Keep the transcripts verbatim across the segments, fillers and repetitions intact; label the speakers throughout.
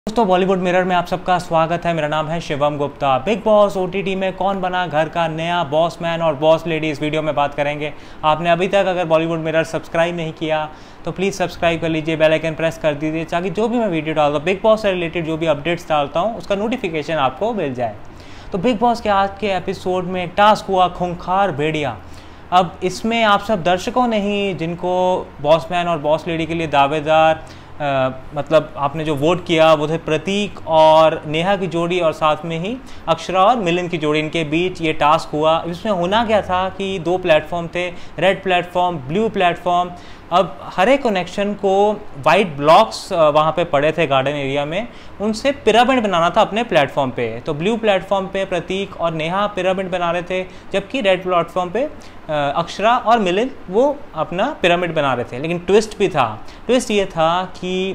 Speaker 1: दोस्तों बॉलीवुड मिरर में आप सबका स्वागत है। मेरा नाम है Shivam Gupta. Bigg Boss OTT में कौन बना घर का नया बॉस मैन और बॉस लेडी, इस वीडियो में बात करेंगे। आपने अभी तक अगर बॉलीवुड मिरर सब्सक्राइब नहीं किया तो प्लीज़ सब्सक्राइब कर लीजिए, बेल आइकन प्रेस कर दीजिए ताकि जो भी मैं वीडियो डालता हूँ, बिग बॉस से रिलेटेड जो भी अपडेट्स डालता हूँ उसका नोटिफिकेशन आपको मिल जाए। तो बिग बॉस के आज के एपिसोड में एक टास्क हुआ खूंखार भेड़िया। अब इसमें आप सब दर्शकों ने ही जिनको बॉस मैन और बॉस लेडी के लिए दावेदार Uh, मतलब आपने जो वोट किया वो थे प्रतीक और नेहा की जोड़ी और साथ में ही अक्षरा और मिलिंद की जोड़ी, इनके बीच ये टास्क हुआ। इसमें होना क्या था कि दो प्लेटफॉर्म थे, रेड प्लेटफॉर्म, ब्लू प्लेटफॉर्म। अब हर एक कनेक्शन को वाइट ब्लॉक्स वहाँ पे पड़े थे गार्डन एरिया में, उनसे पिरामिड बनाना था अपने प्लेटफॉर्म पे। तो ब्लू प्लेटफॉर्म पे प्रतीक और नेहा पिरामिड बना रहे थे, जबकि रेड प्लेटफॉर्म पे अक्षरा और मिलिंद वो अपना पिरामिड बना रहे थे। लेकिन ट्विस्ट भी था। ट्विस्ट ये था कि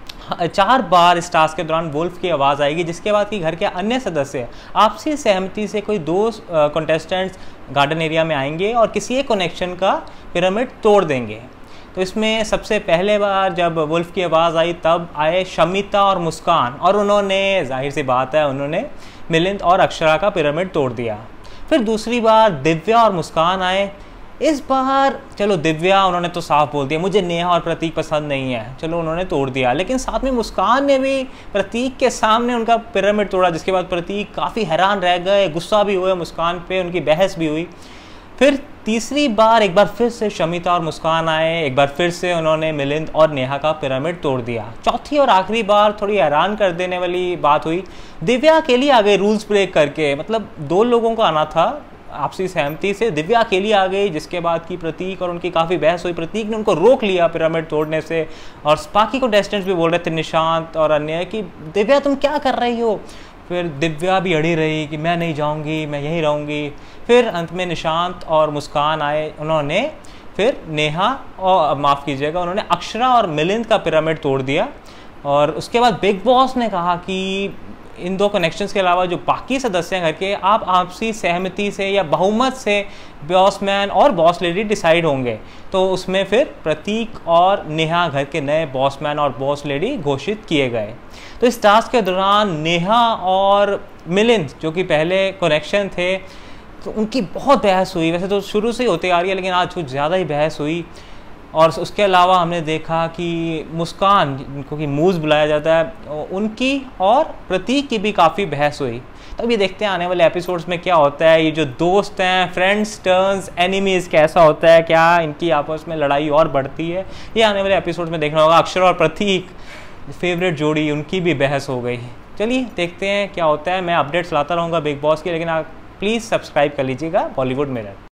Speaker 1: चार बार इस टास्क के दौरान वुल्फ की आवाज़ आएगी, जिसके बाद कि घर के अन्य सदस्य आपसी सहमति से कोई दो कंटेस्टेंट्स गार्डन एरिया में आएंगे और किसी एक कनेक्शन का पिरामिड तोड़ देंगे। तो इसमें सबसे पहले बार जब वुल्फ की आवाज़ आई तब आए शमिता और मुस्कान, और उन्होंने, जाहिर सी बात है, उन्होंने मिलिंद और अक्षरा का पिरामिड तोड़ दिया। फिर दूसरी बार दिव्या और मुस्कान आए। इस बार चलो दिव्या, उन्होंने तो साफ बोल दिया मुझे नेहा और प्रतीक पसंद नहीं है, चलो उन्होंने तोड़ दिया। लेकिन साथ में मुस्कान ने भी प्रतीक के सामने उनका पिरामिड तोड़ा, जिसके बाद प्रतीक काफ़ी हैरान रह गए, गुस्सा भी हुए मुस्कान पे, उनकी बहस भी हुई। फिर तीसरी बार एक बार फिर से शमिता और मुस्कान आए, एक बार फिर से उन्होंने मिलिंद और नेहा का पिरामिड तोड़ दिया। चौथी और आखिरी बार थोड़ी हैरान कर देने वाली बात हुई, दिव्या अकेली आ गई रूल्स ब्रेक करके। मतलब दो लोगों को आना था आपसी सहमति से, दिव्या अकेली आ गई, जिसके बाद की प्रतीक और उनकी काफ़ी बहस हुई। प्रतीक ने उनको रोक लिया पिरामिड तोड़ने से, और बाकी कंटेस्टेंट्स भी बोल रहे थे, निशांत और अन्य, कि दिव्या तुम क्या कर रही हो। फिर दिव्या भी अड़ी रही कि मैं नहीं जाऊंगी, मैं यहीं रहूंगी। फिर अंत में निशांत और मुस्कान आए, उन्होंने फिर नेहा और माफ़ कीजिएगा उन्होंने अक्षरा और मिलिंद का पिरामिड तोड़ दिया। और उसके बाद बिग बॉस ने कहा कि इन दो कनेक्शंस के अलावा जो बाकी सदस्य हैं घर के, आप आपसी सहमति से या बहुमत से बॉस मैन और बॉस लेडी डिसाइड होंगे। तो उसमें फिर प्रतीक और नेहा घर के नए बॉस मैन और बॉस लेडी घोषित किए गए। तो इस टास्क के दौरान नेहा और मिलिंद जो कि पहले कनेक्शन थे, तो उनकी बहुत बहस हुई। वैसे तो शुरू से ही होती आ रही है, लेकिन आज कुछ ज़्यादा ही बहस हुई। और उसके अलावा हमने देखा कि मुस्कान, जिनको कि मूज बुलाया जाता है, उनकी और प्रतीक की भी काफ़ी बहस हुई। तो अभी देखते हैं आने वाले एपिसोड्स में क्या होता है। ये जो दोस्त हैं, फ्रेंड्स टर्न्स एनिमीज़, कैसा होता है, क्या इनकी आपस में लड़ाई और बढ़ती है, ये आने वाले एपिसोड्स में देखना होगा। अक्षरा और प्रतीक फेवरेट जोड़ी, उनकी भी बहस हो गई। चलिए देखते हैं क्या होता है। मैं अपडेट्स लाता रहूँगा बिग बॉस की, लेकिन आप प्लीज़ सब्सक्राइब कर लीजिएगा बॉलीवुड मिरर।